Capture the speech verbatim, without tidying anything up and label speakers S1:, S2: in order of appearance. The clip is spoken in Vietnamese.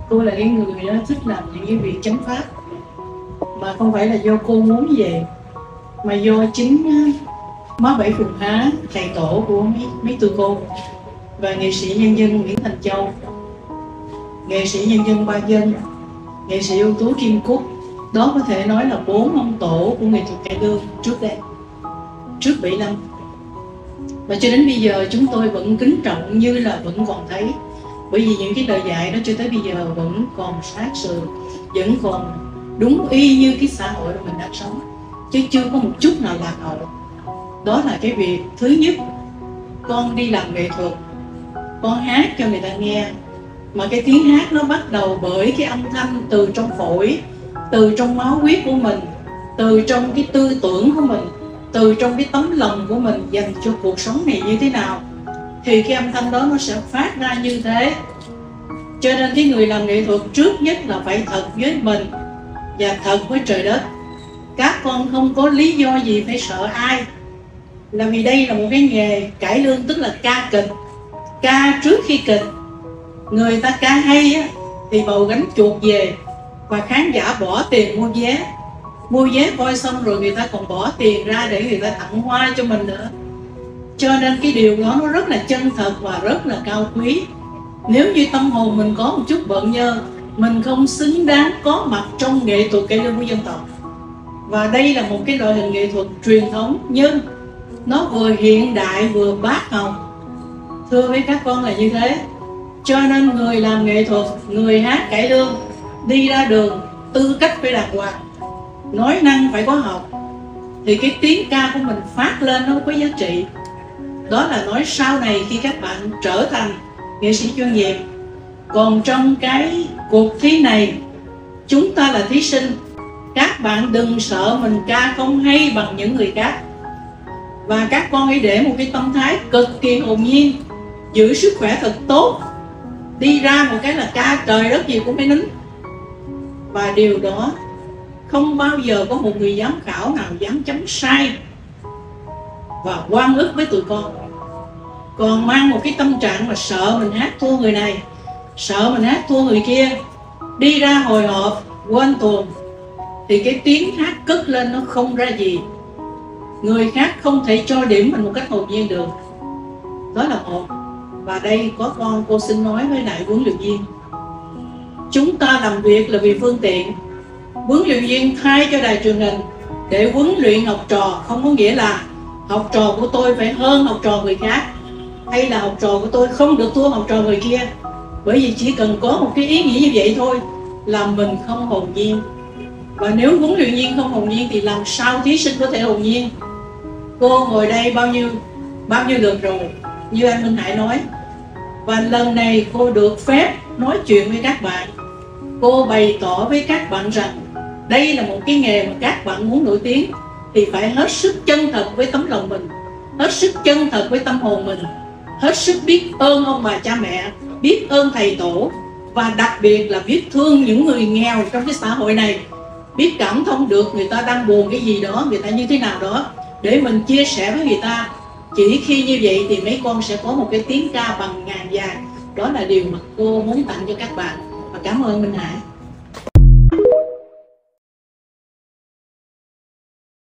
S1: Cô là cái người đó thích làm những cái việc chánh pháp, mà không phải là do cô muốn về, mà do chính má Bảy Phùng Há, thầy tổ của mấy, mấy tụi cô, và nghệ sĩ nhân dân Nguyễn Thành Châu, nghệ sĩ nhân dân Ba Dân, nghệ sĩ ưu tú Kim Cúc. Đó có thể nói là bốn ông tổ của nghệ thuật cải lương trước đây, trước bảy năm. Và cho đến bây giờ chúng tôi vẫn kính trọng như là vẫn còn thấy. Bởi vì những cái lời dạy đó cho tới bây giờ vẫn còn sát sườn, vẫn còn đúng y như cái xã hội mình đang sống, chứ chưa có một chút nào lạc hậu. Đó là cái việc thứ nhất. Con đi làm nghệ thuật, con hát cho người ta nghe, mà cái tiếng hát nó bắt đầu bởi cái âm thanh từ trong phổi, từ trong máu huyết của mình, từ trong cái tư tưởng của mình, từ trong cái tấm lòng của mình dành cho cuộc sống này như thế nào, thì cái âm thanh đó nó sẽ phát ra như thế. Cho nên cái người làm nghệ thuật trước nhất là phải thật với mình và thật với trời đất. Các con không có lý do gì phải sợ ai, là vì đây là một cái nghề cải lương, tức là ca kịch. Ca trước khi kịch, người ta ca hay á, thì bầu gánh chuột về, và khán giả bỏ tiền mua vé. Mua vé coi xong rồi người ta còn bỏ tiền ra để người ta tặng hoa cho mình nữa. Cho nên cái điều đó nó rất là chân thật và rất là cao quý. Nếu như tâm hồn mình có một chút bận nhơ, mình không xứng đáng có mặt trong nghệ thuật cải lương của dân tộc. Và đây là một cái loại hình nghệ thuật truyền thống, nhưng nó vừa hiện đại vừa bác học. Thưa với các con là như thế. Cho nên người làm nghệ thuật, người hát cải lương, đi ra đường tư cách phải đàng hoàng, nói năng phải có học, thì cái tiếng ca của mình phát lên nó có giá trị. Đó là nói sau này khi các bạn trở thành nghệ sĩ chuyên nghiệp. Còn trong cái cuộc thi này, chúng ta là thí sinh, các bạn đừng sợ mình ca không hay bằng những người khác. Và các con hãy để một cái tâm thái cực kỳ hồn nhiên, giữ sức khỏe thật tốt, đi ra một cái là ca trời đất gì cũng phải nín. Và điều đó không bao giờ có một người giám khảo nào dám chấm sai và oan ức với tụi con. Còn mang một cái tâm trạng là sợ mình hát thua người này, sợ mình hát thua người kia, đi ra hồi hộp quên tuồng, thì cái tiếng hát cất lên nó không ra gì. Người khác không thể cho điểm mình một cách hồn nhiên được. Đó là một. Và đây có con cô xin nói với lại huấn luyện viên, chúng ta làm việc là vì phương tiện. Huấn luyện viên thay cho đài truyền hình để huấn luyện học trò, không có nghĩa là học trò của tôi phải hơn học trò người khác, hay là học trò của tôi không được thua học trò người kia. Bởi vì chỉ cần có một cái ý nghĩ như vậy thôi là mình không hồn nhiên. Và nếu huấn luyện viên không hồn nhiên thì làm sao thí sinh có thể hồn nhiên? Cô ngồi đây bao nhiêu bao nhiêu lượt rồi, như anh Minh Hải nói, và lần này cô được phép nói chuyện với các bạn. Cô bày tỏ với các bạn rằng đây là một cái nghề mà các bạn muốn nổi tiếng thì phải hết sức chân thật với tấm lòng mình, hết sức chân thật với tâm hồn mình, hết sức biết ơn ông bà cha mẹ, biết ơn thầy tổ, và đặc biệt là biết thương những người nghèo trong cái xã hội này, biết cảm thông được người ta đang buồn cái gì đó, người ta như thế nào đó, để mình chia sẻ với người ta. Chỉ khi như vậy thì mấy con sẽ có một cái tiếng ca bằng ngàn vàng. Đó là điều mà cô muốn tặng cho các bạn. Và cảm ơn Minh Hải.